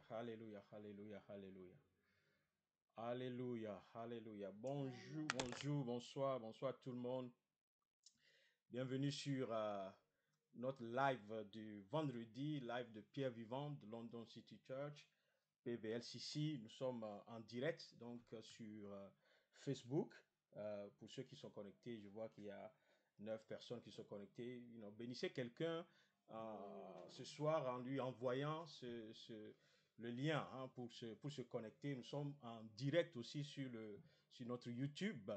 Alléluia, alléluia, alléluia. Alléluia, alléluia. Bonjour, bonjour, bonsoir, bonsoir tout le monde. Bienvenue sur notre live du vendredi, live de Pierre Vivant de London City Church, PVLCC. Nous sommes en direct donc sur Facebook. Pour ceux qui sont connectés, je vois qu'il y a 9 personnes qui sont connectées. Bénissez quelqu'un ce soir en lui envoyant le lien pour se connecter. Nous sommes en direct aussi sur notre YouTube,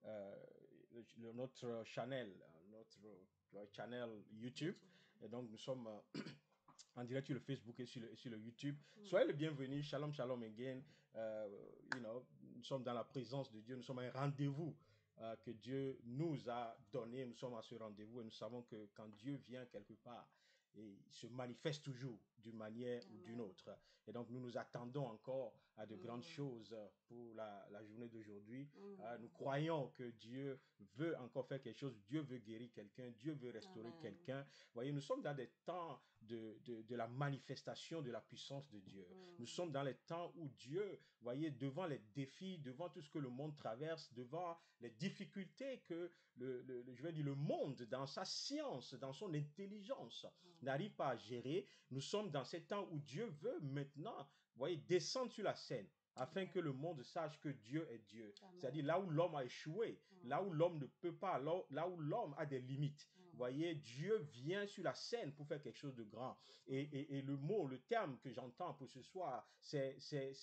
notre channel YouTube. Et donc nous sommes en direct sur le Facebook et sur le YouTube. Soyez le bienvenu. Shalom, shalom again. Nous sommes dans la présence de Dieu. Nous sommes à un rendez-vous que Dieu nous a donné. Nous sommes à ce rendez-vous et nous savons que quand Dieu vient quelque part, il se manifeste toujours d'une manière ou d'une autre. Et donc, nous nous attendons encore à de grandes choses pour la journée d'aujourd'hui. Nous croyons que Dieu veut encore faire quelque chose. Dieu veut guérir quelqu'un. Dieu veut restaurer quelqu'un. Vous voyez, nous sommes dans des temps de la manifestation de la puissance de Dieu. Nous sommes dans les temps où Dieu, vous voyez, devant les défis, devant tout ce que le monde traverse, devant les difficultés que le monde, dans sa science, dans son intelligence, n'arrive pas à gérer. Nous sommes dans ces temps où Dieu veut maintenant, vous voyez, descendre sur la scène afin que le monde sache que Dieu est Dieu. C'est-à-dire là où l'homme a échoué, là où l'homme ne peut pas, là où l'homme a des limites. Vous voyez, Dieu vient sur la scène pour faire quelque chose de grand. Et le terme que j'entends pour ce soir, c'est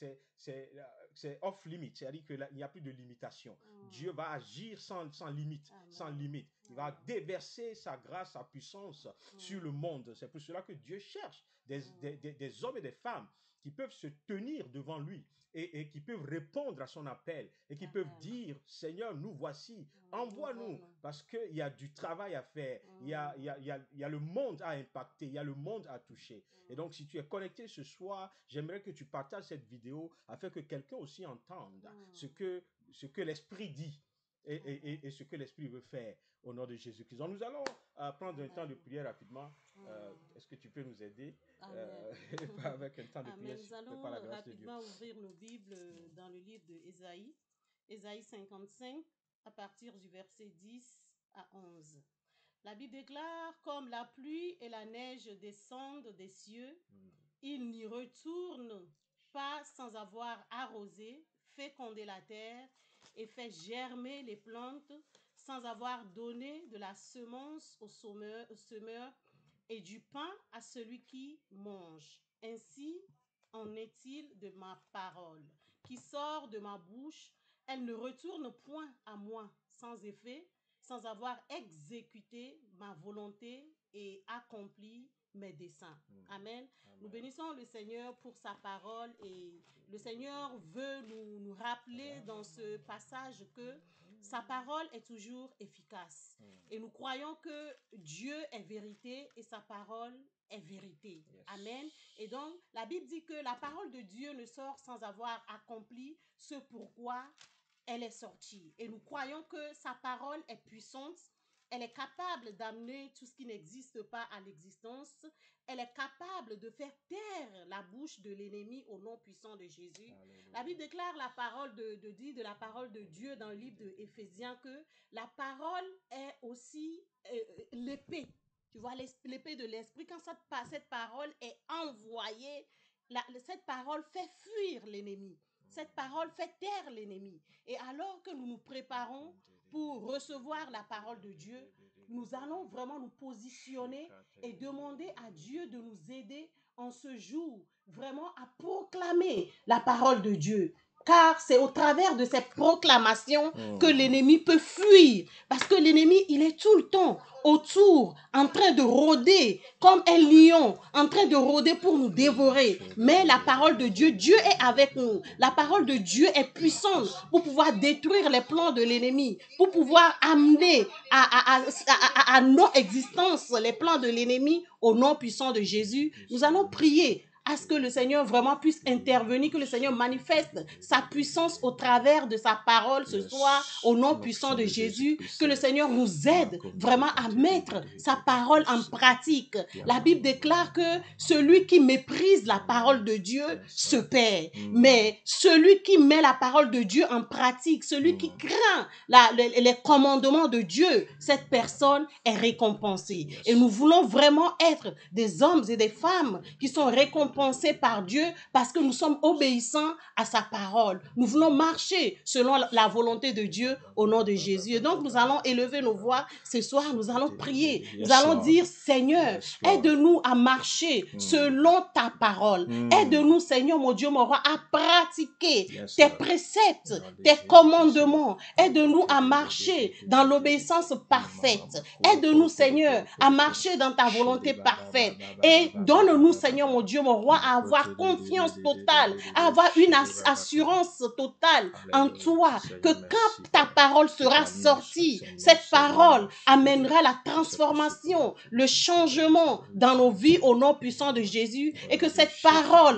off limit. C'est-à-dire qu'il n'y a plus de limitation. Dieu va agir sans limite, sans limite. Il va déverser sa grâce, sa puissance sur le monde. C'est pour cela que Dieu cherche des hommes et des femmes qui peuvent se tenir devant lui et qui peuvent répondre à son appel et qui peuvent dire, Seigneur, nous voici, envoie-nous, parce qu'il y a du travail à faire, il y a le monde à impacter, il y a le monde à toucher. Et donc, si tu es connecté ce soir, j'aimerais que tu partages cette vidéo afin que quelqu'un aussi entende ce que l'Esprit dit et ce que l'Esprit veut faire au nom de Jésus-Christ. Donc, nous allons prendre un temps de prière rapidement. Est-ce que tu peux nous aider avec un temps de prière? Nous allons rapidement ouvrir nos Bibles dans le livre de Ésaïe, Ésaïe 55, à partir du verset 10 à 11. La Bible déclare, comme la pluie et la neige descendent des cieux, ils n'y retournent pas sans avoir arrosé, fécondé la terre et fait germer les plantes, sans avoir donné de la semence au semeur et du pain à celui qui mange. Ainsi en est-il de ma parole qui sort de ma bouche. Elle ne retourne point à moi sans effet, sans avoir exécuté ma volonté et accompli mes desseins. Amen. Nous bénissons le Seigneur pour sa parole et le Seigneur veut nous rappeler dans ce passage que sa parole est toujours efficace. Et nous croyons que Dieu est vérité et sa parole est vérité. Amen. Et donc, la Bible dit que la parole de Dieu ne sort sans avoir accompli ce pourquoi elle est sortie. Et nous croyons que sa parole est puissante. Elle est capable d'amener tout ce qui n'existe pas à l'existence. Elle est capable de faire taire la bouche de l'ennemi au nom puissant de Jésus. Alléluia. La Bible déclare la parole de la parole de Dieu dans le livre de Éphésiens que la parole est aussi l'épée. Tu vois, l'épée de l'esprit, quand cette parole est envoyée, cette parole fait fuir l'ennemi. Cette parole fait taire l'ennemi. Et alors que nous nous préparons pour recevoir la parole de Dieu, nous allons vraiment nous positionner et demander à Dieu de nous aider en ce jour, vraiment à proclamer la parole de Dieu. Car c'est au travers de cette proclamation que l'ennemi peut fuir. Parce que l'ennemi, il est tout le temps autour, en train de rôder, comme un lion, en train de rôder pour nous dévorer. Mais la parole de Dieu, Dieu est avec nous. La parole de Dieu est puissante pour pouvoir détruire les plans de l'ennemi, pour pouvoir amener à non-existence les plans de l'ennemi au nom puissant de Jésus. Nous allons prier à ce que le Seigneur vraiment puisse intervenir, que le Seigneur manifeste sa puissance au travers de sa parole ce soir, au nom puissant de Jésus, que le Seigneur nous aide vraiment à mettre sa parole en pratique. La Bible déclare que celui qui méprise la parole de Dieu se perd, mais celui qui met la parole de Dieu en pratique, celui qui craint les commandements de Dieu, cette personne est récompensée. Et nous voulons vraiment être des hommes et des femmes qui sont récompensés par Dieu parce que nous sommes obéissants à sa parole. Nous voulons marcher selon la volonté de Dieu au nom de Jésus. Et donc nous allons élever nos voix ce soir, nous allons prier, nous allons dire Seigneur, aide-nous à marcher selon ta parole. Aide-nous Seigneur mon Dieu mon roi à pratiquer tes préceptes, tes commandements. Aide-nous à marcher dans l'obéissance parfaite. Aide-nous Seigneur à marcher dans ta volonté parfaite. Et donne-nous Seigneur mon Dieu mon roi à avoir confiance totale, à avoir une assurance totale en toi, que quand ta parole sera sortie, cette parole amènera la transformation, le changement dans nos vies au nom puissant de Jésus, et que cette parole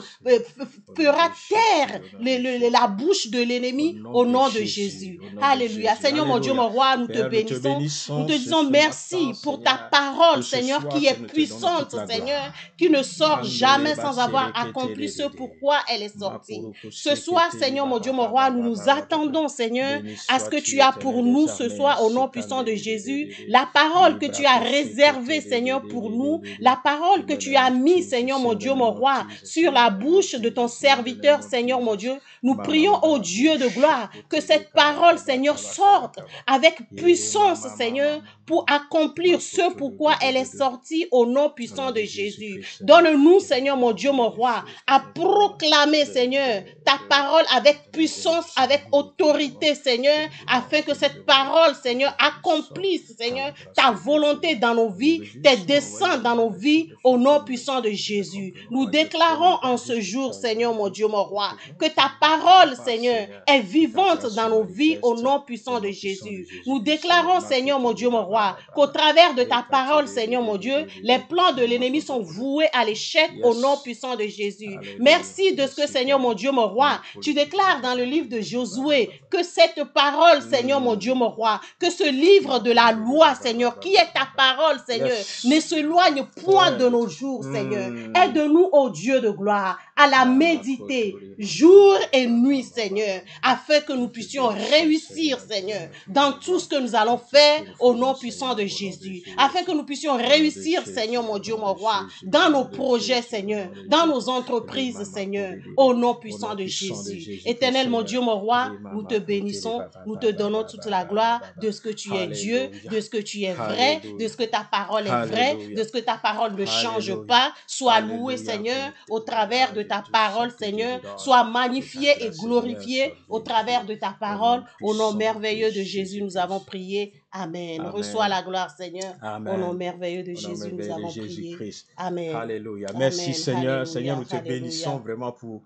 fera taire la bouche de l'ennemi au nom de Jésus. Alléluia. Seigneur mon Dieu mon roi, nous te bénissons, nous te disons merci pour ta parole Seigneur qui est puissante Seigneur, qui ne sort jamais sans avoir accompli ce pourquoi elle est sortie. Ce soir Seigneur mon Dieu mon roi, nous nous attendons Seigneur à ce que tu as pour nous ce soir au nom puissant de Jésus, la parole que tu as réservée Seigneur pour nous, la parole que tu as mis Seigneur mon Dieu mon roi sur la bouche de ton serviteur Seigneur mon Dieu. Nous prions au Dieu de gloire que cette parole Seigneur sorte avec puissance Seigneur pour accomplir ce pourquoi elle est sortie au nom puissant de Jésus. Donne-nous Seigneur mon Dieu mon roi à proclamer Seigneur ta parole avec puissance, avec autorité Seigneur, afin que cette parole Seigneur accomplisse Seigneur ta volonté dans nos vies, tes desseins dans nos vies au nom puissant de Jésus. Nous déclarons en ce jour Seigneur mon Dieu mon roi que ta parole Seigneur est vivante dans nos vies au nom puissant de Jésus. Nous déclarons Seigneur mon Dieu mon roi qu'au travers de ta parole Seigneur mon Dieu, les plans de l'ennemi sont voués à l'échec au nom puissant de Jésus. Merci de ce que Seigneur mon Dieu mon roi, tu déclares dans le livre de Josué que cette parole Seigneur mon Dieu mon roi, que ce livre de la loi Seigneur, qui est ta parole Seigneur, ne s'éloigne point de nos jours Seigneur. Aide-nous ô Dieu de gloire à la méditer jour et nuit Seigneur, afin que nous puissions réussir Seigneur dans tout ce que nous allons faire au nom puissant de Jésus, afin que nous puissions réussir Seigneur mon Dieu mon roi dans nos projets Seigneur, dans nos entreprises Seigneur, au nom puissant de Jésus. Éternel mon Dieu mon roi, nous te bénissons, nous te donnons toute la gloire de ce que tu es Dieu, de ce que tu es vrai, de ce que ta parole est vraie, de ce que ta parole ne change pas. Sois loué Seigneur au travers de ta parole Seigneur, sois magnifié et glorifié au travers de ta parole. Au nom merveilleux de Jésus nous avons prié. Amen. Amen. Reçois la gloire, Seigneur. Amen. Au nom merveilleux de Jésus, nous avons prié. Amen. Alléluia. Merci, Amen. Seigneur. Alléluia. Seigneur, nous te bénissons vraiment pour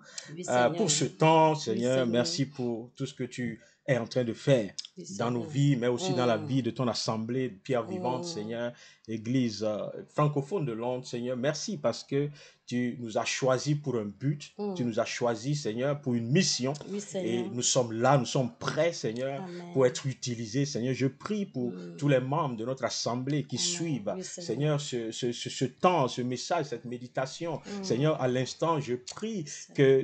ce temps, Seigneur. Oui, merci pour tout ce que tu es en train de faire dans nos vies, mais aussi dans la vie de ton assemblée de pierre vivante, Seigneur, Église francophone de Londres, Seigneur. Merci parce que tu nous as choisis pour un but, tu nous as choisis, Seigneur, pour une mission. Oui, et nous sommes là, nous sommes prêts, Seigneur, Amen. Pour être utilisés, Seigneur. Je prie pour tous les membres de notre assemblée qui suivent, oui, Seigneur, ce temps, ce message, cette méditation. Seigneur, à l'instant, je prie que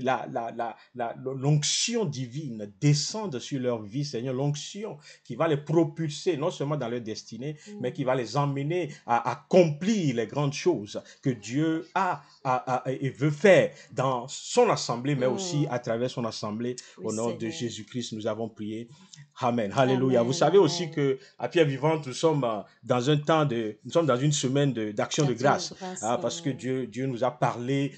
l'onction divine descende sur leur vie, Seigneur, l'onction qui va les propulser, non seulement dans leur destinée, mais qui va les emmener à accomplir les grandes choses que Dieu a et veut faire dans son assemblée, mais aussi à travers son assemblée. Au nom de Jésus-Christ, nous avons prié. Amen. Alléluia. Vous savez aussi que à Pierre Vivante, nous sommes dans un temps nous sommes dans une semaine d'action de grâce, parce que Dieu nous a parlé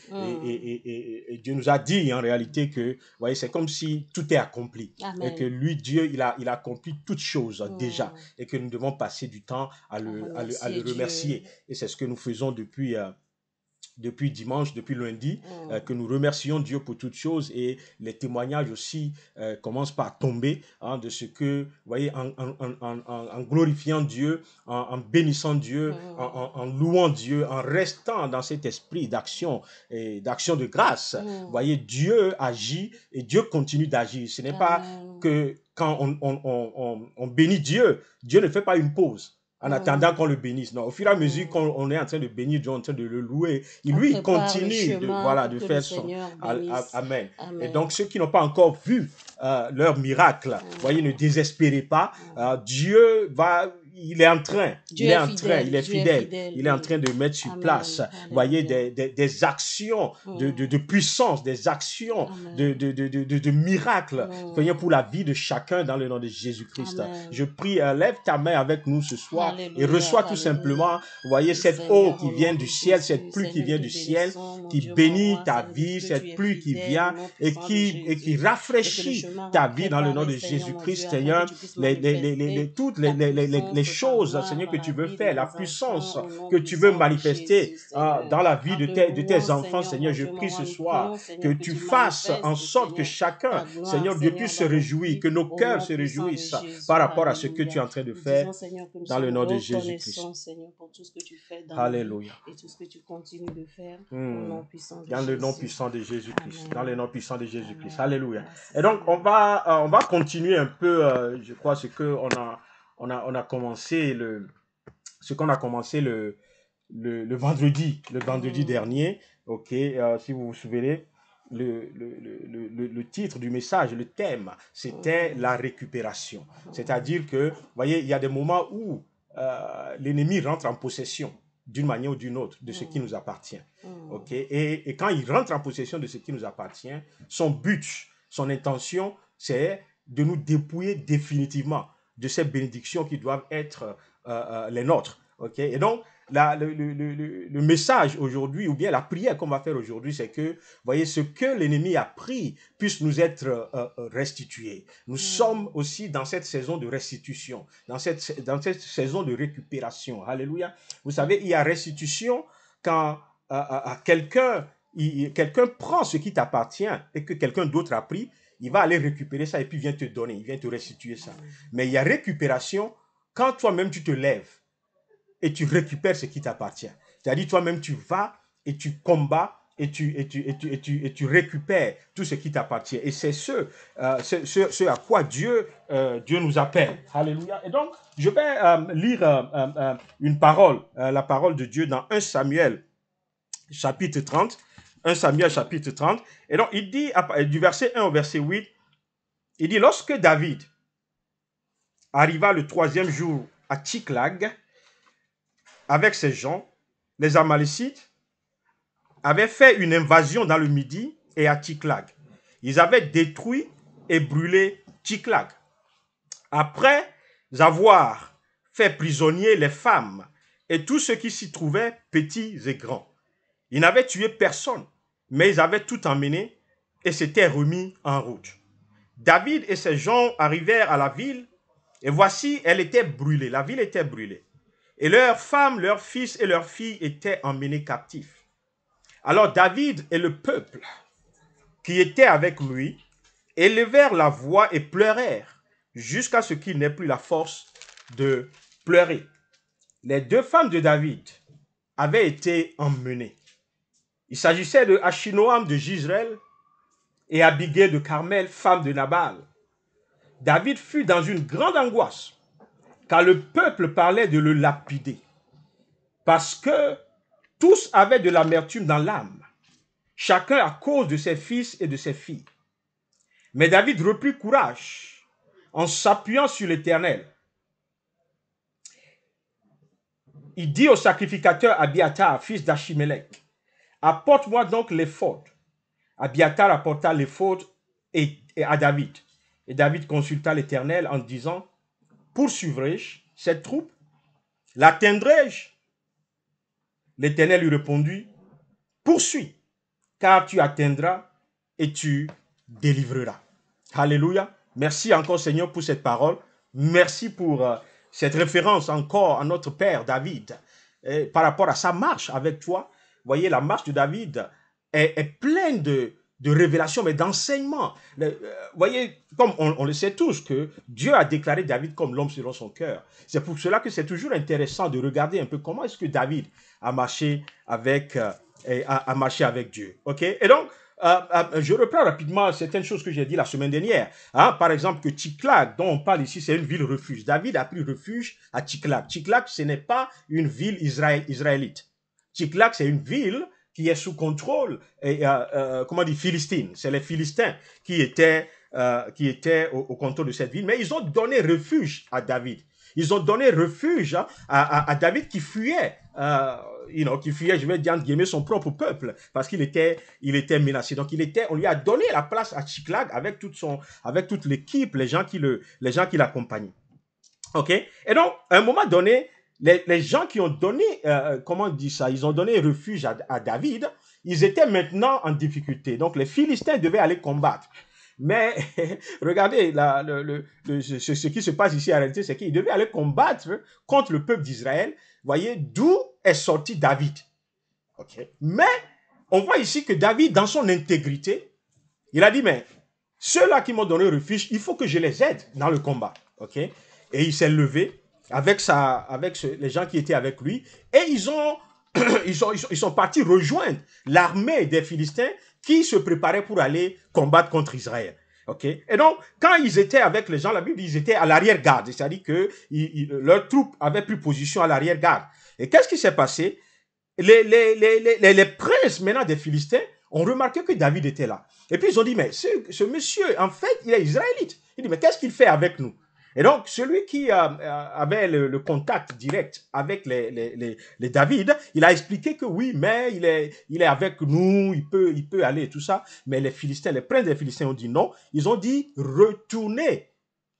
et Dieu nous a dit en réalité que, vous voyez, c'est comme si tout est accompli. Amen. Et que lui, Dieu, il a accompli toutes choses déjà, et que nous devons passer du temps à le remercier. Et c'est ce que nous faisons depuis depuis dimanche, depuis lundi, que nous remercions Dieu pour toutes choses, et les témoignages aussi commencent par tomber, hein, de ce que, vous voyez, en glorifiant Dieu, en bénissant Dieu, en louant Dieu, en restant dans cet esprit d'action et d'action de grâce. Vous voyez, Dieu agit et Dieu continue d'agir. Ce n'est pas que quand on bénit Dieu, Dieu ne fait pas une pause en attendant qu'on le bénisse. Non, au fur et à mesure qu'on est en train de bénir Dieu, en train de le louer, lui, il continue de faire son... Amen. Et donc, ceux qui n'ont pas encore vu leur miracle, voyez, ne désespérez pas. Dieu va... Il est en train, il est fidèle, il est en train de mettre sur place, voyez, des actions de puissance, des actions de miracles, voyez, pour la vie de chacun dans le nom de Jésus-Christ. Je prie, lève ta main avec nous ce soir et reçois tout simplement, voyez, cette eau qui vient du ciel, cette pluie qui vient du ciel, qui bénit ta vie, cette pluie qui vient et qui rafraîchit ta vie dans le nom de Jésus-Christ, Seigneur, toutes les choses, Seigneur, que tu veux faire, la puissance que tu veux manifester dans la vie de tes enfants, Seigneur, je prie ce soir que tu fasses en sorte que chacun, Seigneur Dieu, puisse se réjouir, que nos cœurs se réjouissent par rapport à ce que tu es en train de faire dans le nom de Jésus-Christ. Alléluia. Et tout ce que tu continues de faire au nom puissant de dans le nom puissant de Jésus-Christ. Dans le nom puissant de Jésus-Christ. Alléluia. Et donc, on va continuer un peu, je crois, ce que on a commencé ce qu'on a commencé le vendredi dernier. Ok, si vous vous souvenez, le titre du message, le thème, c'était la récupération. C'est-à-dire que, vous voyez, il y a des moments où l'ennemi rentre en possession d'une manière ou d'une autre de ce qui nous appartient. Ok, et quand il rentre en possession de ce qui nous appartient, son but, son intention, c'est de nous dépouiller définitivement de ces bénédictions qui doivent être les nôtres. Okay? Et donc, le message aujourd'hui, ou bien la prière qu'on va faire aujourd'hui, c'est que, vous voyez, ce que l'ennemi a pris puisse nous être restitué. Nous sommes aussi dans cette saison de restitution, dans cette saison de récupération. Alléluia. Vous savez, il y a restitution quand quelqu'un prend ce qui t'appartient et que quelqu'un d'autre a pris. Il va aller récupérer ça et puis vient te donner, il vient te restituer ça. Mais il y a récupération quand toi-même tu te lèves et tu récupères ce qui t'appartient. C'est-à-dire toi-même tu vas et tu combats et tu récupères tout ce qui t'appartient. Et c'est ce à quoi Dieu nous appelle. Alléluia. Et donc, je vais lire une parole, la parole de Dieu dans 1 Samuel chapitre 30. 1 Samuel chapitre 30. Et donc, il dit, du verset 1 au verset 8, il dit, lorsque David arriva le 3e jour à Tsiklag, avec ses gens, les Amalécites avaient fait une invasion dans le Midi et à Tsiklag. Ils avaient détruit et brûlé Tsiklag. Après avoir fait prisonnier les femmes et tous ceux qui s'y trouvaient, petits et grands. Ils n'avaient tué personne, mais ils avaient tout emmené et s'étaient remis en route. David et ses gens arrivèrent à la ville et voici, elle était brûlée. La ville était brûlée. Et leurs femmes, leurs fils et leurs filles étaient emmenés captifs. Alors David et le peuple qui était avec lui élevèrent la voix et pleurèrent jusqu'à ce qu'il n'ait plus la force de pleurer. Les 2 femmes de David avaient été emmenées. Il s'agissait de Achinoam de Jezreel et Abigail de Carmel, femme de Nabal. David fut dans une grande angoisse, car le peuple parlait de le lapider, parce que tous avaient de l'amertume dans l'âme, chacun à cause de ses fils et de ses filles. Mais David reprit courage en s'appuyant sur l'Éternel. Il dit au sacrificateur Abiathar, fils d'Achimélec, « Apporte-moi donc l'éphod. » Abiathar apporta l'éphod à David. Et David consulta l'Éternel en disant, « Poursuivrai-je cette troupe? L'atteindrai-je? » L'Éternel lui répondit, « Poursuis, car tu atteindras et tu délivreras. » Alléluia. Merci encore Seigneur pour cette parole. Merci pour cette référence encore à notre Père David par rapport à sa marche avec toi. voyez, la marche de David est pleine de révélations, mais d'enseignements. Voyez, comme on le sait tous, que Dieu a déclaré David comme l'homme selon son cœur. C'est pour cela que c'est toujours intéressant de regarder un peu comment est-ce que David a marché avec, a marché avec Dieu. Ok? Et donc, je reprends rapidement certaines choses que j'ai dit la semaine dernière. Hein? Par exemple, que Tsiklag, dont on parle ici, c'est une ville refuge. David a pris refuge à Tsiklag. Tsiklag, ce n'est pas une ville israélite. Tsiklag, c'est une ville qui est sous contrôle, comment dire, philistine. C'est les Philistins qui étaient au contrôle de cette ville. Mais ils ont donné refuge à David. Ils ont donné refuge à David qui fuyait, qui fuyait, je vais dire, son propre peuple, parce qu'il était menacé. Donc, on lui a donné la place à Tsiklag avec toute l'équipe, les gens qui l'accompagnaient. OK? Et donc, à un moment donné, les gens qui ont donné, comment on dit ça, ils ont donné refuge à David, ils étaient maintenant en difficulté. Donc, les Philistins devaient aller combattre. Mais regardez, ce qui se passe ici en réalité, c'est qu'ils devaient aller combattre contre le peuple d'Israël. Voyez, d'où est sorti David. Okay. Mais on voit ici que David, dans son intégrité, il a dit, mais ceux-là qui m'ont donné refuge, il faut que je les aide dans le combat. Okay. Et il s'est levé avec les gens qui étaient avec lui, et ils sont partis rejoindre l'armée des Philistins qui se préparaient pour aller combattre contre Israël. Okay? Et donc, quand ils étaient avec les gens, la Bible, ils étaient à l'arrière-garde, c'est-à-dire que leurs troupes avaient pris position à l'arrière-garde. Et qu'est-ce qui s'est passé? Les princes maintenant des Philistins ont remarqué que David était là. Et puis ils ont dit, mais ce monsieur, en fait, il est israélite. Il dit, mais qu'est-ce qu'il fait avec nous? Et donc, celui qui avait le contact direct avec les David, il a expliqué que oui, mais il est avec nous, il peut aller et tout ça. Mais les Philistins, les princes des Philistins ont dit non. Ils ont dit retournez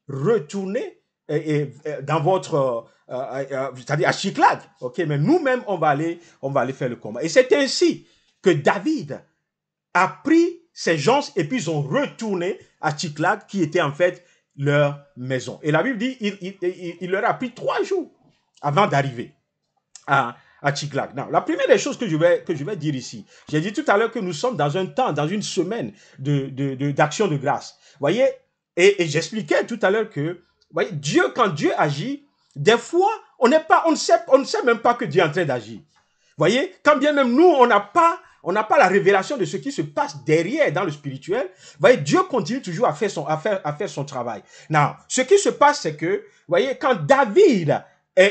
dans votre, c'est-à-dire à Tsiklag. Ok, mais nous-mêmes, on va aller faire le combat. Et c'est ainsi que David a pris ces gens et puis ils ont retourné à Tsiklag, qui était en fait leur maison. Et la Bible dit, il leur a pris 3 jours avant d'arriver à Tsiklag. Non, la première des choses que je vais dire ici, j'ai dit tout à l'heure que nous sommes dans un temps, dans une semaine d'action de grâce. Voyez, et j'expliquais tout à l'heure que, voyez, quand Dieu agit, des fois, on ne sait même pas que Dieu est en train d'agir. Voyez, quand bien même nous, on n'a pas la révélation de ce qui se passe derrière dans le spirituel. Voyez, Dieu continue toujours à faire son travail. Non, ce qui se passe, c'est que, voyez, quand David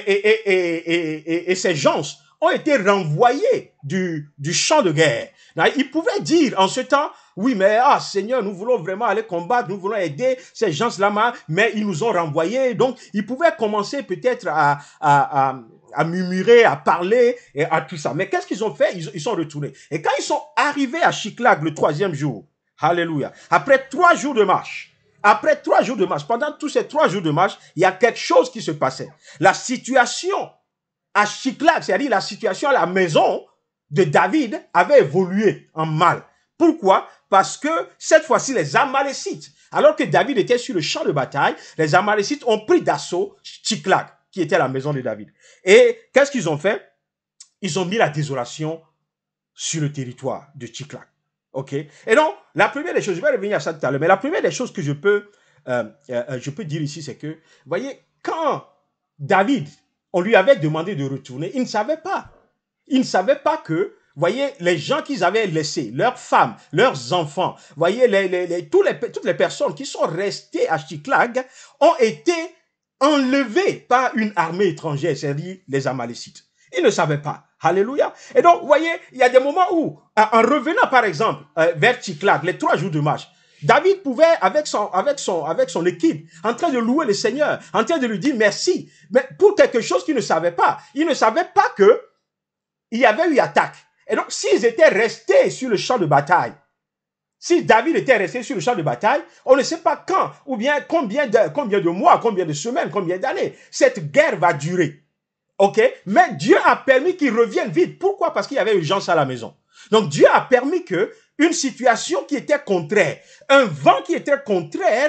et ses gens ont été renvoyés du champ de guerre, non, ils pouvaient dire en ce temps, oui, mais Seigneur, nous voulons vraiment aller combattre, nous voulons aider ces gens-là, mais ils nous ont renvoyés. Donc, ils pouvaient commencer peut-être à murmurer, à parler et à tout ça. Mais qu'est-ce qu'ils ont fait? Ils sont retournés. Et quand ils sont arrivés à Tsiklag le 3e jour, alléluia, après 3 jours de marche, pendant tous ces 3 jours de marche, il y a quelque chose qui se passait. La situation à Tsiklag, c'est-à-dire la situation à la maison de David, avait évolué en mal. Pourquoi? Parce que cette fois-ci, les Amalécites, alors que David était sur le champ de bataille, les Amalécites ont pris d'assaut Tsiklag, qui était la maison de David. Et qu'est-ce qu'ils ont fait? Ils ont mis la désolation sur le territoire de Tsiklag. OK? Et donc, la première des choses, je vais revenir à ça tout à l'heure, mais la première des choses que je peux dire ici, c'est que, voyez, quand David, on lui avait demandé de retourner, il ne savait pas. Il ne savait pas que, voyez, les gens qu'ils avaient laissés, leurs femmes, leurs enfants, voyez, toutes les personnes qui sont restées à Tsiklag ont été enlevés par une armée étrangère, c'est-à-dire les Amalécites. Ils ne savaient pas. Alléluia. Et donc, vous voyez, il y a des moments où, en revenant par exemple vers Tsiklag, les 3 jours de marche, David pouvait, avec son équipe, en train de louer le Seigneur, en train de lui dire merci, mais pour quelque chose qu'il ne savait pas. Il ne savait pas que il y avait eu attaque. Et donc, s'ils étaient restés sur le champ de bataille, si David était resté sur le champ de bataille, on ne sait pas quand, ou bien combien de mois, combien de semaines, combien d'années cette guerre va durer. OK? Mais Dieu a permis qu'ils reviennent vite. Pourquoi? Parce qu'il y avait urgence à la maison. Donc, Dieu a permis que une situation qui était contraire, un vent qui était contraire,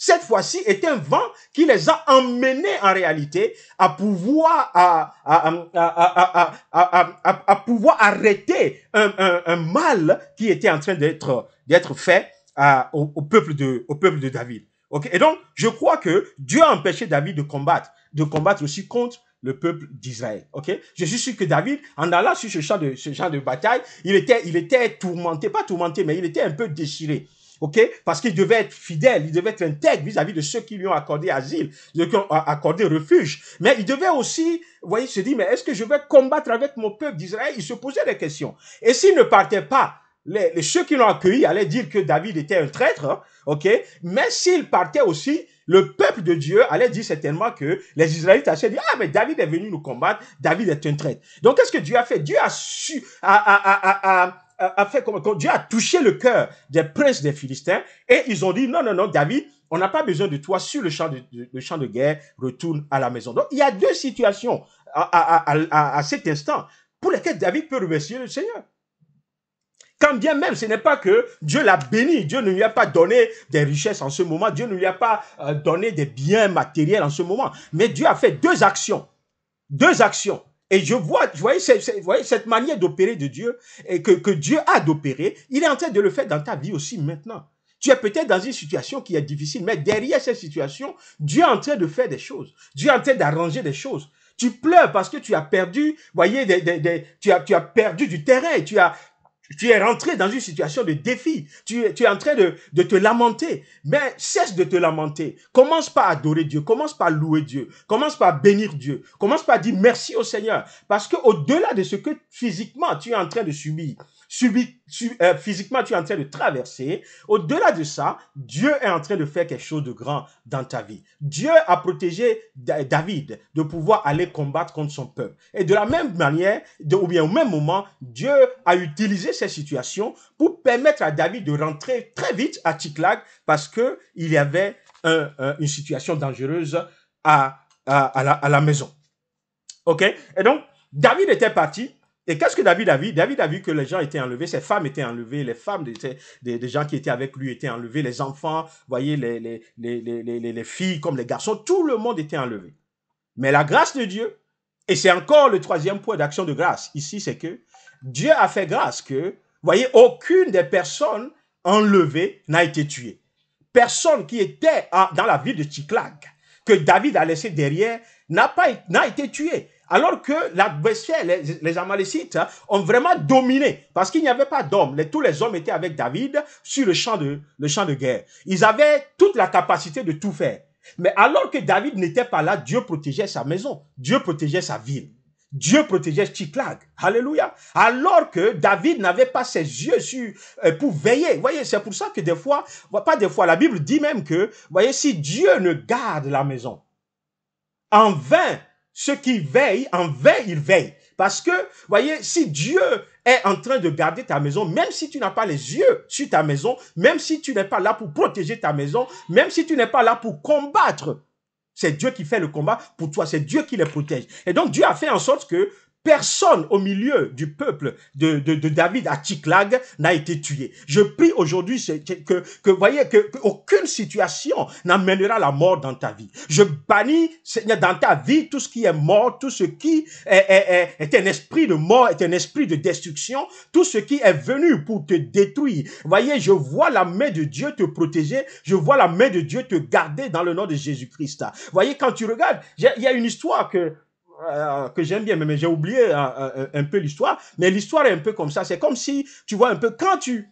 cette fois-ci, est un vent qui les a emmenés en réalité à pouvoir, à pouvoir arrêter un mal qui était en train d'être fait au peuple de David. Okay? Et donc, je crois que Dieu a empêché David de combattre aussi contre le peuple d'Israël. Okay? Je suis sûr que David, en allant sur ce champ de bataille, il était tourmenté, pas tourmenté, mais il était un peu déchiré. Okay? Parce qu'il devait être fidèle, il devait être intègre vis-à-vis de ceux qui lui ont accordé asile, ceux qui ont accordé refuge. Mais il devait aussi, vous voyez, se dire, mais est-ce que je vais combattre avec mon peuple d'Israël? Il se posait des questions. Et s'il ne partait pas, ceux qui l'ont accueilli allaient dire que David était un traître, hein, ok? Mais s'il partait aussi, le peuple de Dieu allait dire certainement que les Israélites allaient dire, ah, mais David est venu nous combattre, David est un traître. Donc, qu'est-ce que Dieu a fait? Dieu a fait comme Dieu a touché le cœur des princes des Philistins et ils ont dit, non, David, on n'a pas besoin de toi sur le champ de guerre, retourne à la maison. Donc, il y a deux situations à cet instant pour lesquelles David peut remercier le Seigneur. Quand bien même, ce n'est pas que Dieu l'a béni, Dieu ne lui a pas donné des richesses en ce moment, Dieu ne lui a pas donné des biens matériels en ce moment, mais Dieu a fait deux actions. Et vous voyez cette manière d'opérer de Dieu, et que Dieu a d'opérer, il est en train de le faire dans ta vie aussi maintenant. Tu es peut-être dans une situation qui est difficile, mais derrière cette situation, Dieu est en train de faire des choses. Dieu est en train d'arranger des choses. Tu pleures parce que tu as perdu, voyez, tu as perdu du terrain, tu es rentré dans une situation de défi. Tu es en train de te lamenter. Mais cesse de te lamenter. Commence par adorer Dieu. Commence par louer Dieu. Commence par bénir Dieu. Commence par dire merci au Seigneur. Parce que au-delà de ce que physiquement tu es en train de subir, physiquement tu es en train de traverser, au-delà de ça, Dieu est en train de faire quelque chose de grand dans ta vie. Dieu a protégé David de pouvoir aller combattre contre son peuple. Et de la même manière, ou bien au même moment, Dieu a utilisé cette situation pour permettre à David de rentrer très vite à Tsiklag parce que il y avait une situation dangereuse à la maison. Ok? Et donc, David était parti. Et qu'est-ce que David a vu? David a vu que les gens étaient enlevés, ses femmes étaient enlevées, les femmes des gens qui étaient avec lui étaient enlevés, les enfants, voyez, les filles comme les garçons, tout le monde était enlevé. Mais la grâce de Dieu, et c'est encore le troisième point d'action de grâce ici, c'est que Dieu a fait grâce que, voyez, aucune des personnes enlevées n'a été tuée. Personne qui était dans la ville de Tsiklag, que David a laissé derrière, n'a été tué. Alors que l'adversaire, les Amalécites, ont vraiment dominé. Parce qu'il n'y avait pas d'hommes. Tous les hommes étaient avec David sur le champ de guerre. Ils avaient toute la capacité de tout faire. Mais alors que David n'était pas là, Dieu protégeait sa maison. Dieu protégeait sa ville. Dieu protégeait Tsiklag. Alléluia. Alors que David n'avait pas ses yeux pour veiller. Vous voyez, c'est pour ça que des fois, pas des fois, la Bible dit même que, vous voyez, si Dieu ne garde la maison, en vain, ceux qui veillent, en vain, ils veillent. Parce que, vous voyez, si Dieu est en train de garder ta maison, même si tu n'as pas les yeux sur ta maison, même si tu n'es pas là pour protéger ta maison, même si tu n'es pas là pour combattre, c'est Dieu qui fait le combat pour toi, c'est Dieu qui les protège. Et donc, Dieu a fait en sorte que personne au milieu du peuple de David à Tsiklag n'a été tué. Je prie aujourd'hui que voyez que aucune situation n'amènera la mort dans ta vie. Je bannis, Seigneur, dans ta vie tout ce qui est mort, tout ce qui est un esprit de mort, est un esprit de destruction, tout ce qui est venu pour te détruire. Voyez, je vois la main de Dieu te protéger, je vois la main de Dieu te garder dans le nom de Jésus-Christ. Voyez, quand tu regardes, il y a une histoire que j'aime bien, mais j'ai oublié un peu l'histoire, mais l'histoire est un peu comme ça. C'est comme si, tu vois un peu, quand tu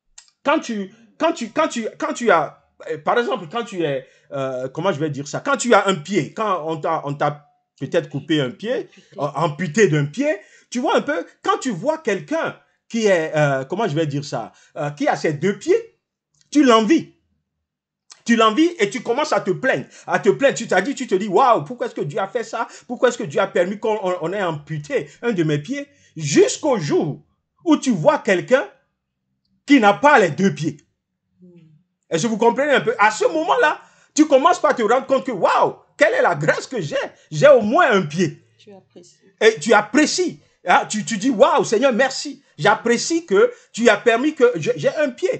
as, par exemple, quand tu es, comment je vais dire ça, quand tu as un pied, quand on t'a peut-être coupé un pied, amputé d'un pied, tu vois un peu, quand tu vois quelqu'un qui est, comment je vais dire ça, qui a ses deux pieds, tu l'envies. Tu l'envies et tu commences à te plaindre. Tu te dis, waouh, pourquoi est-ce que Dieu a fait ça? Pourquoi est-ce que Dieu a permis qu'on ait amputé un de mes pieds? Jusqu'au jour où tu vois quelqu'un qui n'a pas les deux pieds. Est-ce que vous comprenez un peu? À ce moment-là, tu commences par te rendre compte que, waouh, quelle est la grâce que j'ai? J'ai au moins un pied. Tu apprécies. Et tu apprécies. Tu dis, waouh, Seigneur, merci. J'apprécie que tu as permis que j'ai un pied.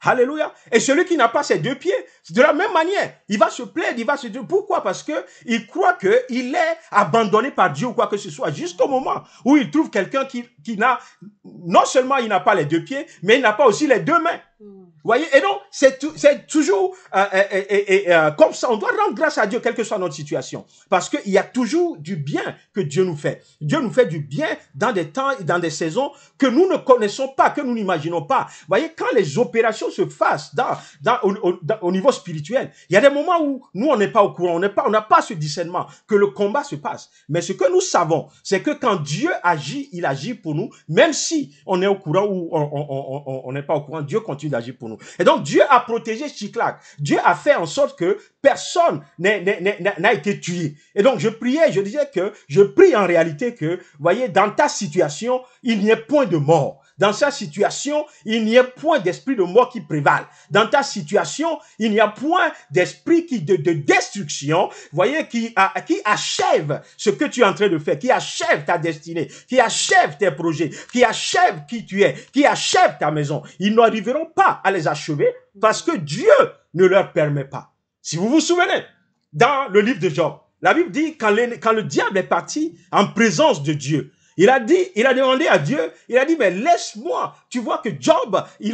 Alléluia. Et celui qui n'a pas ses deux pieds, de la même manière, il va se plaindre, il va se dire, pourquoi? Parce que il croit qu'il est abandonné par Dieu ou quoi que ce soit, jusqu'au moment où il trouve quelqu'un qui n'a, non seulement il n'a pas les deux pieds, mais il n'a pas aussi les deux mains. Vous voyez, et donc, c'est toujours comme ça. On doit rendre grâce à Dieu, quelle que soit notre situation. Parce qu'il y a toujours du bien que Dieu nous fait. Dieu nous fait du bien dans des temps et dans des saisons que nous ne connaissons pas, que nous n'imaginons pas. Vous voyez, quand les opérations se fassent au niveau spirituel, il y a des moments où nous, on n'est pas au courant, on n'a pas ce discernement, que le combat se passe. Mais ce que nous savons, c'est que quand Dieu agit, il agit pour nous, même si on est au courant ou on n'est pas au courant, Dieu continue d'agir pour nous. Et donc, Dieu a protégé Tsiklag. Dieu a fait en sorte que personne n'a été tué. Et donc, je prie en réalité que, vous voyez, dans ta situation, il n'y ait point de mort. Dans sa situation, il n'y a point d'esprit de mort qui prévale. Dans ta situation, il n'y a point d'esprit de destruction, voyez, qui achève ce que tu es en train de faire, qui achève ta destinée, qui achève tes projets, qui achève qui tu es, qui achève ta maison. Ils n'arriveront pas à les achever parce que Dieu ne leur permet pas. Si vous vous souvenez, dans le livre de Job, la Bible dit quand le diable est parti en présence de Dieu, il a demandé à Dieu, il a dit, mais laisse-moi. Tu vois que Job, il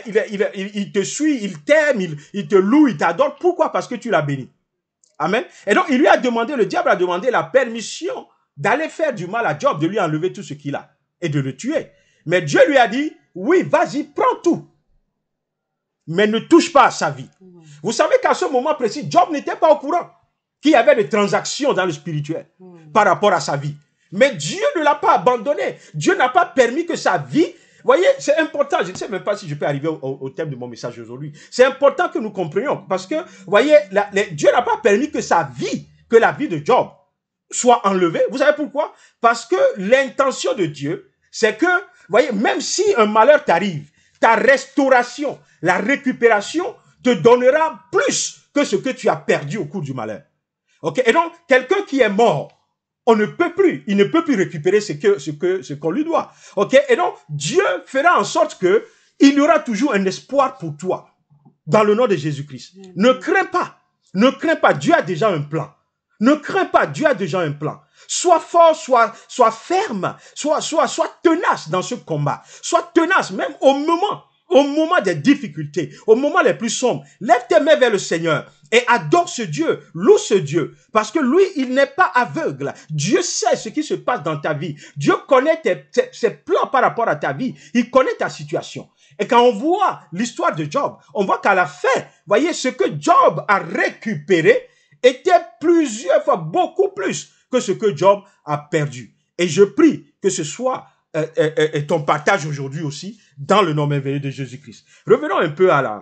te suit, il t'aime, il te loue, il t'adore. Pourquoi? Parce que tu l'as béni. Amen. Et donc, le diable a demandé la permission d'aller faire du mal à Job, de lui enlever tout ce qu'il a et de le tuer. Mais Dieu lui a dit, oui, vas-y, prends tout. Mais ne touche pas à sa vie. Vous savez qu'à ce moment précis, Job n'était pas au courant qu'il y avait des transactions dans le spirituel par rapport à sa vie. Mais Dieu ne l'a pas abandonné. Dieu n'a pas permis que sa vie... Vous voyez, c'est important. Je ne sais même pas si je peux arriver au thème de mon message aujourd'hui. C'est important que nous comprenions. Parce que, vous voyez, Dieu n'a pas permis que que la vie de Job soit enlevée. Vous savez pourquoi? Parce que l'intention de Dieu, c'est que, vous voyez, même si un malheur t'arrive, ta restauration, la récupération te donnera plus que ce que tu as perdu au cours du malheur. Ok? Et donc, quelqu'un qui est mort, il ne peut plus récupérer ce qu'on lui doit. Ok? Et donc, Dieu fera en sorte que il y aura toujours un espoir pour toi. Dans le nom de Jésus-Christ. Ne crains pas. Dieu a déjà un plan. Ne crains pas. Dieu a déjà un plan. Sois fort, sois ferme, sois tenace dans ce combat. Sois tenace même au moment des difficultés, au moment les plus sombres. Lève tes mains vers le Seigneur et adore ce Dieu, loue ce Dieu, parce que lui, il n'est pas aveugle. Dieu sait ce qui se passe dans ta vie. Dieu connaît ses plans par rapport à ta vie. Il connaît ta situation. Et quand on voit l'histoire de Job, on voit qu'à la fin, voyez, ce que Job a récupéré était plusieurs fois, beaucoup plus que ce que Job a perdu. Et je prie que ce soit ton partage aujourd'hui aussi, dans le nom merveilleux de Jésus-Christ. Revenons un peu à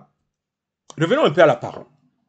la parole.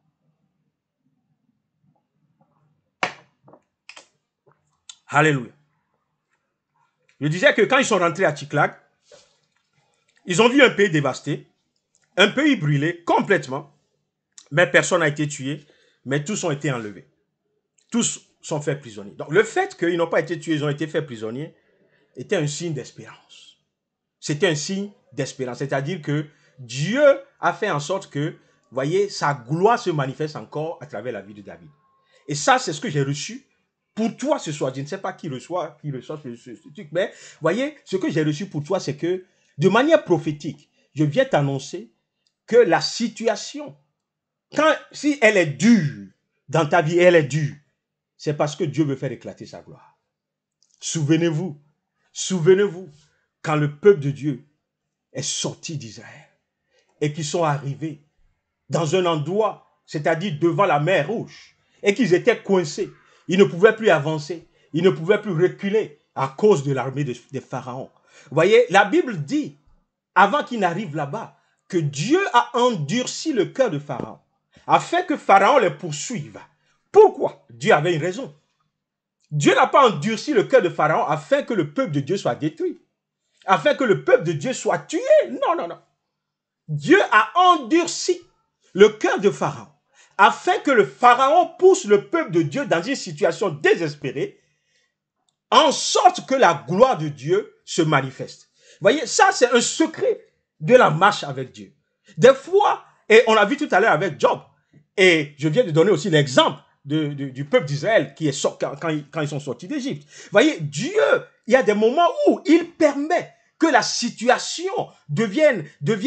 Alléluia. Je disais que quand ils sont rentrés à Tsiklag, ils ont vu un pays dévasté, un pays brûlé complètement, mais personne n'a été tué, mais tous ont été enlevés. Tous sont faits prisonniers. Donc le fait qu'ils n'ont pas été tués, ils ont été faits prisonniers, était un signe d'espérance. C'était un signe d'espérance, c'est-à-dire que Dieu a fait en sorte que, voyez, sa gloire se manifeste encore à travers la vie de David. Et ça, c'est ce que j'ai reçu pour toi ce soir. Je ne sais pas qui reçoit ce truc, mais voyez, ce que j'ai reçu pour toi, c'est que, de manière prophétique, je viens t'annoncer que la situation, si elle est dure dans ta vie, elle est dure, c'est parce que Dieu veut faire éclater sa gloire. Souvenez-vous, quand le peuple de Dieu est sorti d'Israël et qu'ils sont arrivés dans un endroit, c'est-à-dire devant la mer Rouge, et qu'ils étaient coincés. Ils ne pouvaient plus avancer, ils ne pouvaient plus reculer à cause de l'armée des pharaons. Vous voyez, la Bible dit, avant qu'ils n'arrivent là-bas, que Dieu a endurci le cœur de Pharaon, afin que Pharaon les poursuive. Pourquoi? Dieu avait une raison. Dieu n'a pas endurci le cœur de Pharaon afin que le peuple de Dieu soit détruit, afin que le peuple de Dieu soit tué. Non, non, non. Dieu a endurci le cœur de Pharaon, afin que le Pharaon pousse le peuple de Dieu dans une situation désespérée, en sorte que la gloire de Dieu se manifeste. Vous voyez, ça c'est un secret de la marche avec Dieu. Des fois, et on l'a vu tout à l'heure avec Job, et je viens de donner aussi l'exemple du peuple d'Israël qui est sorti, quand ils sont sortis d'Égypte. Voyez, Dieu, il y a des moments où il permet que la situation devienne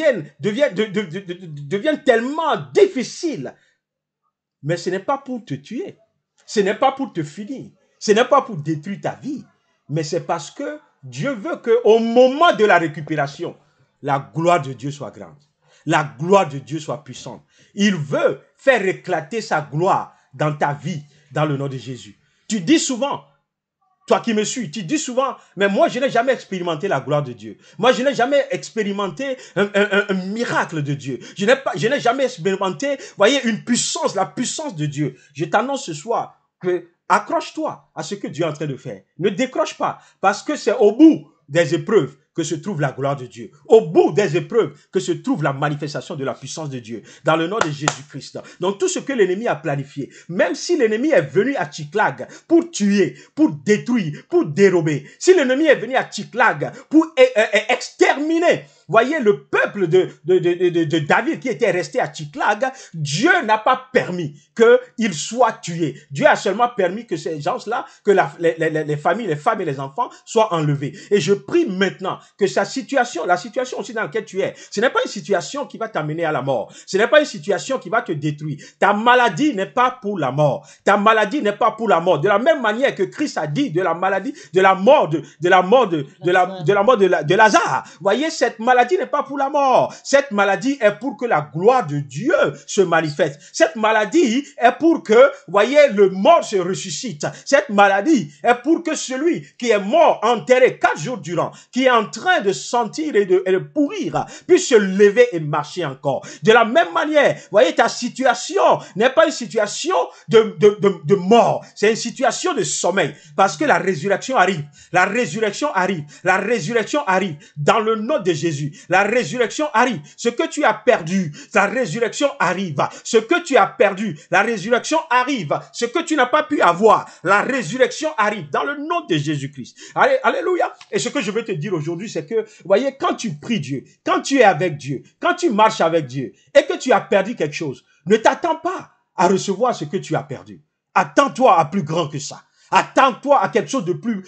tellement difficile. Mais ce n'est pas pour te tuer. Ce n'est pas pour te finir. Ce n'est pas pour détruire ta vie. Mais c'est parce que Dieu veut qu'au moment de la récupération, la gloire de Dieu soit grande. La gloire de Dieu soit puissante. Il veut faire éclater sa gloire dans ta vie, dans le nom de Jésus. Tu dis souvent, toi qui me suis, tu dis souvent, mais moi je n'ai jamais expérimenté la gloire de Dieu. Moi je n'ai jamais expérimenté un miracle de Dieu. Je n'ai jamais expérimenté, voyez, une puissance, la puissance de Dieu. Je t'annonce ce soir que accroche-toi à ce que Dieu est en train de faire. Ne décroche pas, parce que c'est au bout des épreuves que se trouve la gloire de Dieu. Au bout des épreuves que se trouve la manifestation de la puissance de Dieu. Dans le nom de Jésus-Christ. Donc tout ce que l'ennemi a planifié, même si l'ennemi est venu à Tchiklag pour tuer, pour détruire, pour dérober, si l'ennemi est venu à Tchiklag pour exterminer, voyez, le peuple de David qui était resté à Tchiklag, Dieu n'a pas permis qu'il soit tué. Dieu a seulement permis que ces gens-là, que les familles, les femmes et les enfants soient enlevés. Et je prie maintenant que la situation aussi dans laquelle tu es, ce n'est pas une situation qui va t'amener à la mort. Ce n'est pas une situation qui va te détruire. Ta maladie n'est pas pour la mort. Ta maladie n'est pas pour la mort. De la même manière que Christ a dit de la maladie, de la mort de Lazare. Voyez, cette maladie n'est pas pour la mort. Cette maladie est pour que la gloire de Dieu se manifeste. Cette maladie est pour que, voyez, le mort se ressuscite. Cette maladie est pour que celui qui est mort, enterré 4 jours durant, qui est en train de sentir et de pourrir, puisse se lever et marcher encore. De la même manière, voyez, ta situation n'est pas une situation de mort. C'est une situation de sommeil. Parce que la résurrection arrive. La résurrection arrive. La résurrection arrive. Dans le nom de Jésus. La résurrection arrive. Ce que tu as perdu, la résurrection arrive. Ce que tu as perdu, la résurrection arrive. Ce que tu n'as pas pu avoir, la résurrection arrive. Dans le nom de Jésus-Christ. Allez, alléluia. Et ce que je veux te dire aujourd'hui, c'est que, voyez, quand tu pries Dieu, quand tu es avec Dieu, quand tu marches avec Dieu, et que tu as perdu quelque chose, ne t'attends pas à recevoir ce que tu as perdu. Attends-toi à plus grand que ça. Attends-toi à quelque chose de plus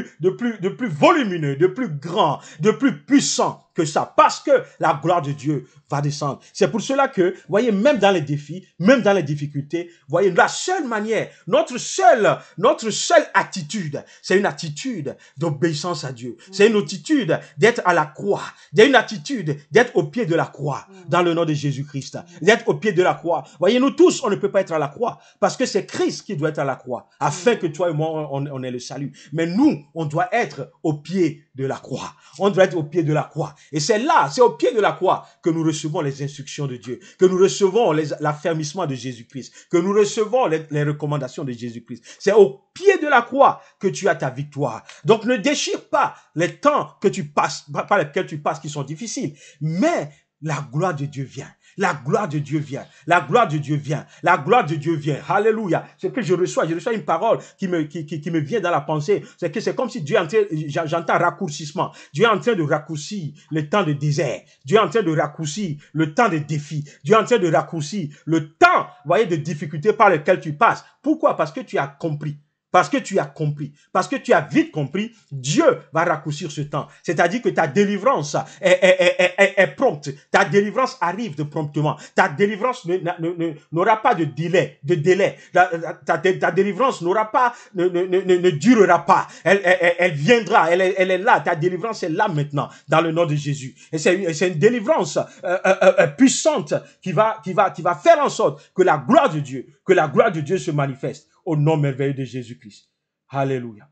volumineux, de plus grand, de plus puissant que ça. Parce que la gloire de Dieu va descendre. C'est pour cela que, voyez, même dans les défis, même dans les difficultés, voyez, la seule manière, notre seule attitude, c'est une attitude d'obéissance à Dieu. C'est une attitude d'être à la croix. Il y a une attitude d'être au pied de la croix, dans le nom de Jésus-Christ. D'être au pied de la croix. Voyez, nous tous, on ne peut pas être à la croix, parce que c'est Christ qui doit être à la croix, afin que toi et moi, on ait le salut. Mais nous, on doit être au pied de la croix. On doit être au pied de la croix. Et c'est là, c'est au pied de la croix que nous recevons les instructions de Dieu, que nous recevons l'affermissement de Jésus-Christ, que nous recevons les recommandations de Jésus-Christ. C'est au pied de la croix que tu as ta victoire. Donc ne déchire pas les temps que tu passes, par lesquels tu passes qui sont difficiles, mais la gloire de Dieu vient. La gloire de Dieu vient. La gloire de Dieu vient. La gloire de Dieu vient. Alléluia. Ce que je reçois une parole qui me vient dans la pensée. C'est que c'est comme si Dieu est en train, j'entends raccourcissement. Dieu est en train de raccourcir le temps de désert. Dieu est en train de raccourcir le temps de défis. Dieu est en train de raccourcir le temps, voyez, de difficultés par lesquelles tu passes. Pourquoi? Parce que tu as compris. Parce que tu as compris, parce que tu as vite compris, Dieu va raccourcir ce temps. C'est-à-dire que ta délivrance est prompte. Ta délivrance arrive de promptement. Ta délivrance n'aura pas de délai. Ta délivrance ne durera pas. Elle viendra. Elle est là. Ta délivrance est là maintenant, dans le nom de Jésus. Et c'est une délivrance puissante qui va faire en sorte que la gloire de Dieu se manifeste. Au nom merveilleux de Jésus-Christ. Alléluia.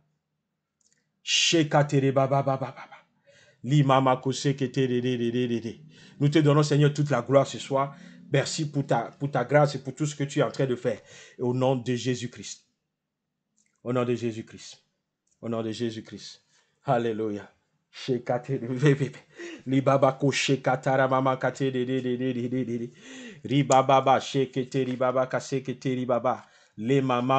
Nous te donnons, Seigneur, toute la gloire ce soir. Merci pour ta grâce et pour tout ce que tu es en train de faire. Et au nom de Jésus-Christ. Au nom de Jésus-Christ. Au nom de Jésus-Christ. Alléluia. Libaba koshe katara mama kate de ribaba shekete ribaba kasekete ribaba le mama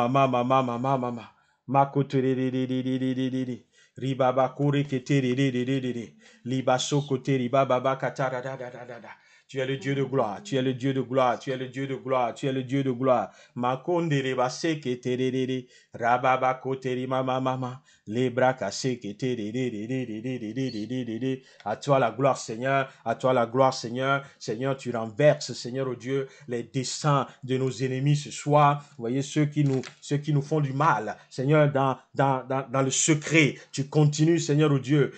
makote de ribaba kore kete de libaso kote ribaba katara da Tu es le Dieu de gloire, tu es le Dieu de gloire, tu es le Dieu de gloire, tu es le Dieu de gloire. Makonde rebase ke tererere, rababa koteri mama mama, les bras cassés ke tererere. À toi la gloire Seigneur, à toi la gloire Seigneur. Seigneur, tu renverses Seigneur, oh Dieu, les desseins de nos ennemis ce soir. Vous voyez ceux qui nous font du mal. Seigneur, dans le secret, tu continues Seigneur, oh Dieu,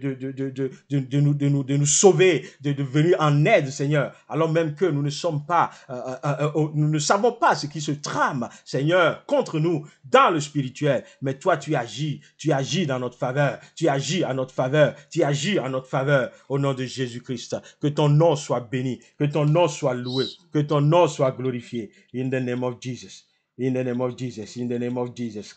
de nous sauver, de venir en aide Seigneur, alors même que nous ne sommes pas, nous ne savons pas ce qui se trame Seigneur, contre nous dans le spirituel. Mais toi, tu agis dans notre faveur, tu agis à notre faveur, tu agis à notre faveur au nom de Jésus-Christ. Que ton nom soit béni, que ton nom soit loué, que ton nom soit glorifié. In the name of Jesus. In the name of Jesus, in the name of Jesus.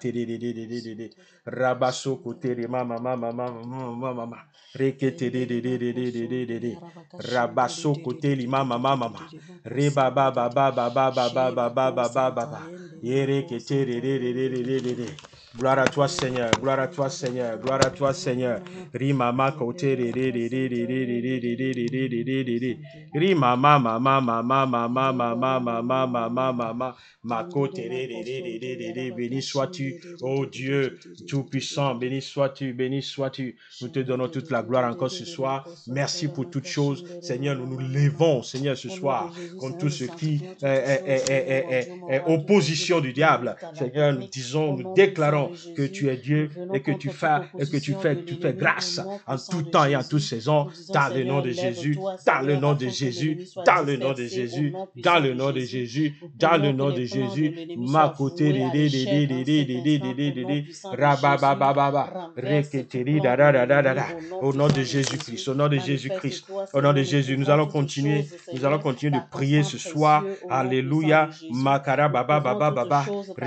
Rabaso kotere mama mama mama mama. Rekete Rabaso kotere mama mama mama. Reba ba ba ba ba ba ba ba ba ba ba ba ba. Gloire à toi Seigneur, gloire à toi Seigneur, gloire à toi Seigneur. Rimama kotere Rimama mama mama mama mama mama mama mama. Béni sois-tu, oh Dieu tout-puissant, béni sois-tu, béni sois-tu. Nous te donnons toute la gloire encore ce soir. Merci pour toutes choses. Seigneur, nous nous levons, Seigneur, ce soir, contre tout ce qui est opposition du diable. Seigneur, nous disons, nous déclarons que tu es Dieu et que tu fais grâce en tout temps et en toute saison, dans le nom de Jésus, dans le nom de Jésus, dans le nom de Jésus, dans le nom de Jésus, dans le nom de Jésus, ma côté au nom de Jésus-Christ, au nom de Jésus-Christ, au nom de Jésus, nous allons continuer de prier ce soir. Alléluia. Makara baba baba baba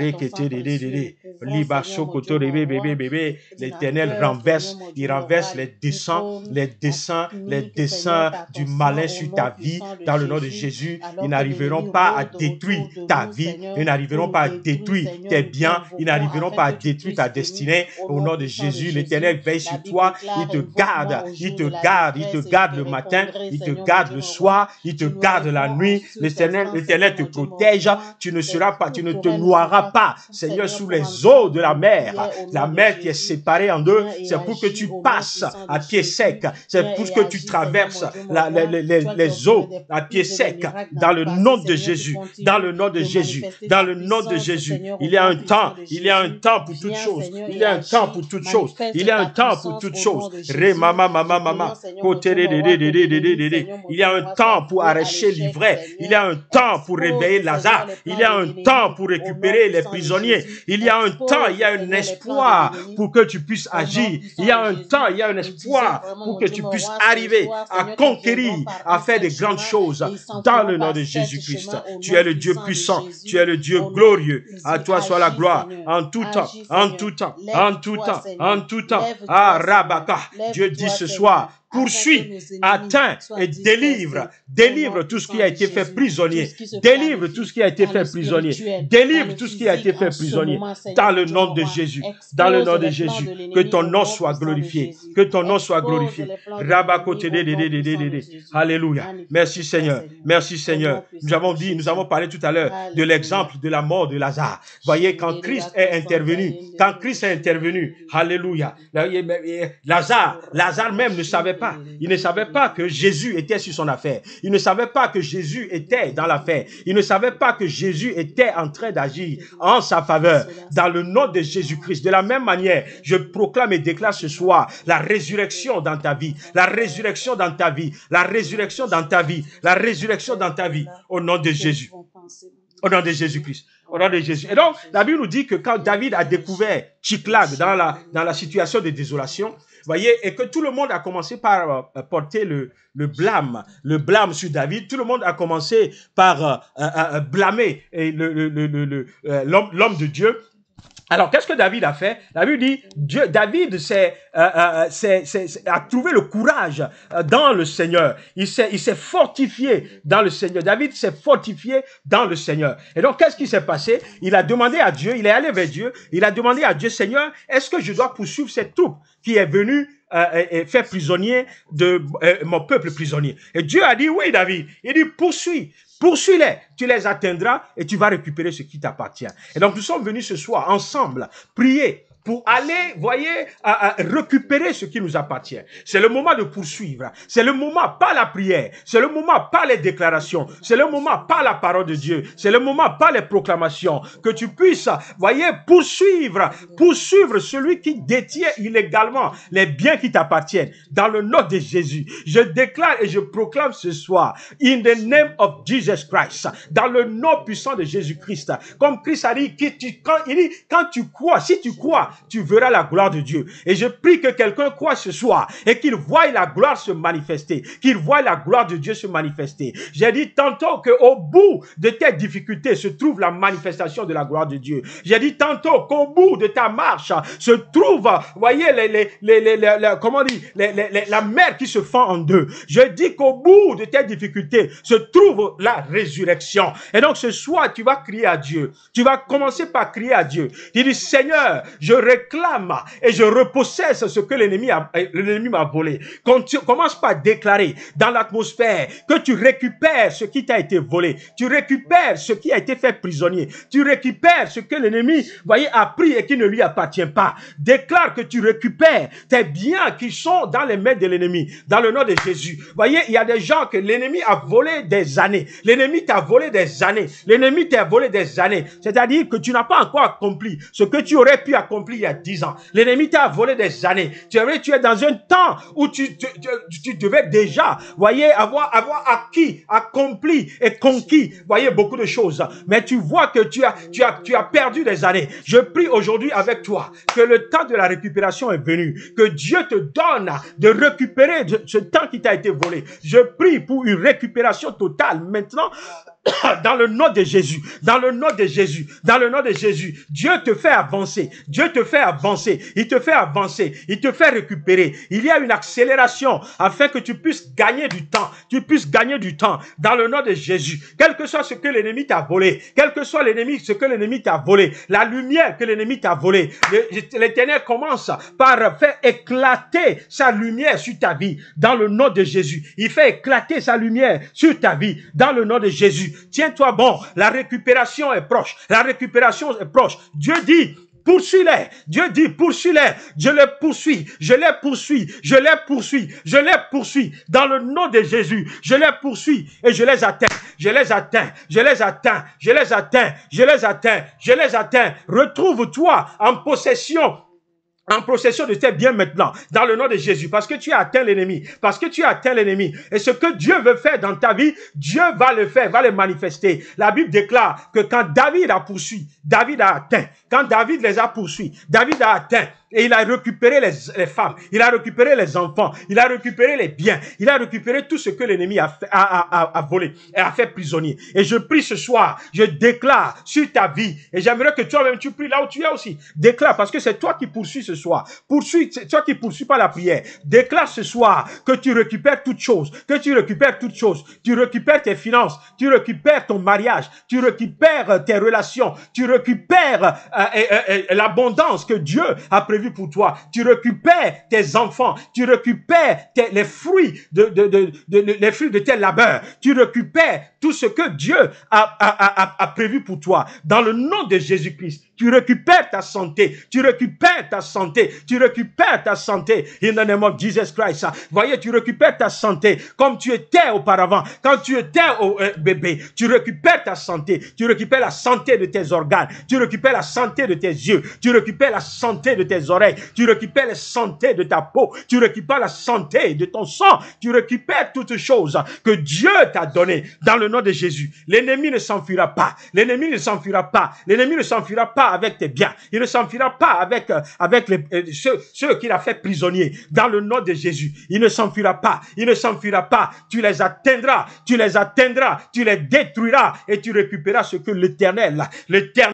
liba sokoto bébé. L'Éternel renverse, il renverse les desseins du malin sur ta vie dans le nom de Jésus. Ils n'arriveront pas à détruire ta vie, ils n'arriveront pas à détruire tes biens, ils n'arriveront pas à détruire ta destinée. Au nom de Jésus, l'Éternel veille sur toi, il te garde le matin, il te garde le soir, il te garde la nuit. L'Éternel te protège, tu ne te noieras pas, Seigneur, sous les eaux de la mer qui est séparée en deux. C'est pour que tu passes à pied sec, c'est pour que tu traverses les eaux à pied sec, dans le nom de Jésus, dans le nom de Jésus, dans le nom de Jésus. Il y a un temps pour toutes choses. Il y a un temps pour toutes choses. Il y a un temps pour toutes choses. Il y a un temps pour arracher l'ivraie. Il y a un temps pour réveiller Lazare. Il y a un temps pour récupérer les prisonniers. Il y a un temps, il y a un espoir pour que tu puisses agir. Il y a un temps, il y a un espoir pour que tu puisses arriver à conquérir, à faire de grandes choses dans le nom de Jésus-Christ. Tu es le Dieu puissant, tu es le Dieu glorieux. À toi soit la gloire en tout temps, en tout temps, en tout temps, en tout temps. Ah, Rabaka, Dieu dit ce soir, poursuis, atteins et délivre tout ce qui a été fait prisonnier. Délivre tout ce qui a été fait prisonnier. Délivre tout ce qui a été fait prisonnier. Dans le nom de Jésus. Dans le nom de Jésus. Que ton nom soit glorifié. Que ton nom soit glorifié. Alléluia. Merci Seigneur. Merci Seigneur. Nous avons parlé tout à l'heure de l'exemple de la mort de Lazare. Voyez, quand Christ est intervenu, alléluia. Lazare même ne savait pas. Il ne savait pas que Jésus était sur son affaire. Il ne savait pas que Jésus était dans l'affaire. Il ne savait pas que Jésus était en train d'agir en sa faveur. Dans le nom de Jésus-Christ. De la même manière, je proclame et déclare ce soir la résurrection dans ta vie. La résurrection dans ta vie. La résurrection dans ta vie. La résurrection dans ta vie. Au nom de Jésus. Au nom de Jésus-Christ. Au nom de Jésus. Et donc, la Bible nous dit que quand David a découvert Tchiklag dans la situation de désolation, voyez, et que tout le monde a commencé par porter le blâme sur David. Tout le monde a commencé par blâmer l'homme de Dieu. Alors, qu'est-ce que David a fait? La Bible dit, David a trouvé le courage dans le Seigneur. Il s'est fortifié dans le Seigneur. David s'est fortifié dans le Seigneur. Et donc, qu'est-ce qui s'est passé? Il a demandé à Dieu, il est allé vers Dieu, il a demandé à Dieu, Seigneur, est-ce que je dois poursuivre cette troupe qui est venue et faire prisonnier de mon peuple prisonnier? Et Dieu a dit, oui, David. Il dit, poursuis-les, tu les atteindras et tu vas récupérer ce qui t'appartient. Et donc, nous sommes venus ce soir ensemble prier pour aller, voyez, récupérer ce qui nous appartient. C'est le moment de poursuivre. C'est le moment, pas la prière. C'est le moment, pas les déclarations. C'est le moment, pas la parole de Dieu. C'est le moment, pas les proclamations. Que tu puisses, voyez, poursuivre celui qui détient illégalement les biens qui t'appartiennent. Dans le nom de Jésus, je déclare et je proclame ce soir, in the name of Jesus Christ, dans le nom puissant de Jésus-Christ. Comme Christ a dit, quand tu crois, si tu crois, tu verras la gloire de Dieu. Et je prie que quelqu'un croie ce soir et qu'il voie la gloire se manifester, qu'il voie la gloire de Dieu se manifester. J'ai dit tantôt qu'au bout de tes difficultés se trouve la manifestation de la gloire de Dieu. J'ai dit tantôt qu'au bout de ta marche se trouve, voyez, la mer qui se fend en deux. Je dis qu'au bout de tes difficultés se trouve la résurrection. Et donc ce soir, tu vas crier à Dieu. Tu vas commencer par crier à Dieu. Tu dis, Seigneur, je réclame et je repossède ce que l'ennemi m'a volé. Commence par déclarer dans l'atmosphère que tu récupères ce qui t'a été volé. Tu récupères ce qui a été fait prisonnier. Tu récupères ce que l'ennemi, voyez, a pris et qui ne lui appartient pas. Déclare que tu récupères tes biens qui sont dans les mains de l'ennemi. Dans le nom de Jésus. Voyez, il y a des gens que l'ennemi a volé des années. L'ennemi t'a volé des années. L'ennemi t'a volé des années. C'est-à-dire que tu n'as pas encore accompli ce que tu aurais pu accomplir il y a 10 ans. L'ennemi t'a volé des années. Tu es dans un temps où tu devais déjà, voyez, avoir acquis, accompli et conquis, voyez, beaucoup de choses. Mais tu vois que tu as perdu des années. Je prie aujourd'hui avec toi que le temps de la récupération est venu. Que Dieu te donne de récupérer ce temps qui t'a été volé. Je prie pour une récupération totale maintenant. Dans le nom de Jésus, dans le nom de Jésus, dans le nom de Jésus, Dieu te fait avancer, Dieu te fait avancer, il te fait avancer, il te fait récupérer. Il y a une accélération afin que tu puisses gagner du temps, dans le nom de Jésus. Quel que soit ce que l'ennemi t'a volé, quel que soit ce que l'ennemi t'a volé, la lumière que l'ennemi t'a volé, l'Éternel commence par faire éclater sa lumière sur ta vie, dans le nom de Jésus. Il fait éclater sa lumière sur ta vie, dans le nom de Jésus. Tiens-toi bon, la récupération est proche. La récupération est proche. Dieu dit, poursuis-les. Dieu dit, poursuis-les. Je les poursuis. Je les poursuis. Je les poursuis. Je les poursuis. Dans le nom de Jésus, je les poursuis et je les atteins. Je les atteins. Je les atteins. Je les atteins. Je les atteins. Je les atteins. Retrouve-toi en possession de tes biens maintenant, dans le nom de Jésus, parce que tu as atteint l'ennemi, et ce que Dieu veut faire dans ta vie, Dieu va le faire, va le manifester. La Bible déclare que quand David a poursuivi, David a atteint. Quand David les a poursuivis, David a atteint. Et il a récupéré les femmes, il a récupéré les enfants, il a récupéré les biens, il a récupéré tout ce que l'ennemi a volé et a fait prisonnier. Et je prie ce soir, je déclare sur ta vie, et j'aimerais que toi-même tu pries là où tu es aussi. Déclare, parce que c'est toi qui poursuis ce soir. C'est toi qui poursuis par la prière. Déclare ce soir que tu récupères toutes choses, Tu récupères tes finances, tu récupères ton mariage, tu récupères tes relations, tu récupères l'abondance que Dieu a prévu pour toi. Tu récupères tes enfants, tu récupères les fruits de tes labeurs. Tu récupères tout ce que Dieu a prévu pour toi. Dans le nom de Jésus-Christ, tu récupères ta santé. In the name of Jesus Christ. Voyez, tu récupères ta santé comme tu étais auparavant. Quand tu étais au bébé, tu récupères ta santé. Tu récupères la santé de tes organes. Tu récupères la santé de tes yeux. Tu récupères la santé de tes oreilles. Tu récupères la santé de ta peau. Tu récupères la santé de ton sang. Tu récupères toutes choses que Dieu t'a données dans le nom de Jésus. L'ennemi ne s'enfuira pas. L'ennemi ne s'enfuira pas. L'ennemi ne s'enfuira pas avec tes biens. Il ne s'enfuira pas avec ceux qu'il a fait prisonniers. Dans le nom de Jésus. Il ne s'enfuira pas. Il ne s'enfuira pas. Tu les atteindras. Tu les détruiras et tu récupéreras ce que l'Éternel